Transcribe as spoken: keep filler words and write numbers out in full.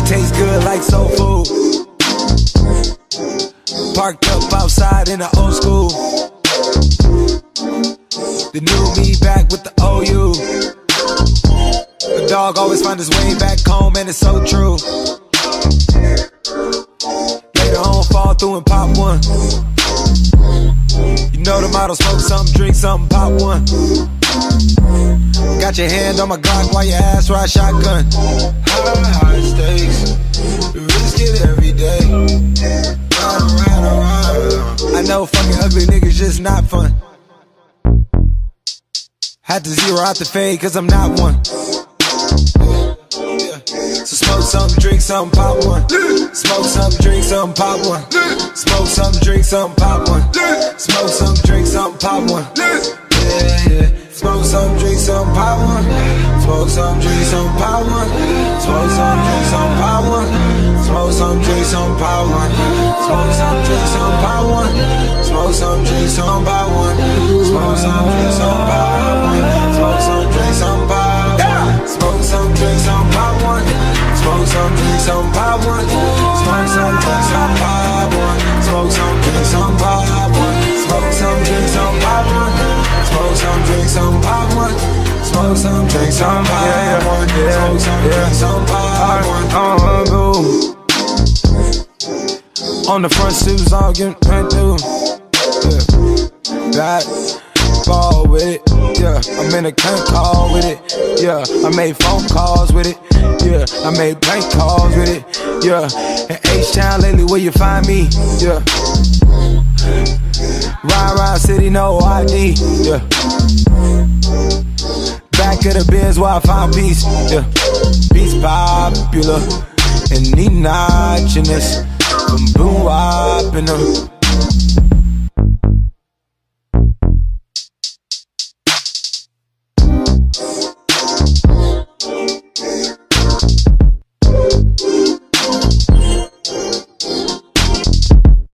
tastes good like soul food. Parked up outside in the old school. The new me back with the O U. A dog always find his way back home, and it's so true. Later on, fall through and pop one. You know the motto, smoke something, drink something, pop one. Got your hand on my Glock while your ass ride shotgun. High, high stakes, risk it every day. Ride around, around. I know fucking ugly niggas just not fun. Had to zero out the fade cause I'm not one. Yeah. So smoke something, drink something, pop one. Smoke something, drink something, pop one. Smoke something, drink something, pop one. Smoke something, drink something, pop one. Yeah, yeah. Smoke some, drink some, pop one. Smoke some, drink some, pop one. Smoke some, drink some, pop one. Smoke some, drink some, pop one. Smoke some, drink some, pop one. Smoke some, drink some, pop one. Smoke some, drink some, pop one. Smoke some, drink some, pop one. Smoke some, drink some, pop one. Smoke some, drink some, pop one. Smoke some, drink some, pop one. Smoke some, drink some, pop one. Smoke some, drink some, pop one. Smoke some, drink some, pop one. Smoke some, drink some, pop one. Smoke some, drink some, pop one. Uh, boo. On the front suits, all getting ran through. Yeah, that ball with it. Yeah, I'm in a cunt call with it. Yeah, I made phone calls with it. Yeah, I made bank calls with it. Yeah, in H-Town lately, where you find me? Yeah. Ride around city, no I D, yeah. Back of the Benz where I find peace, yeah. Peace popular, and need notchiness. From boom wop in them.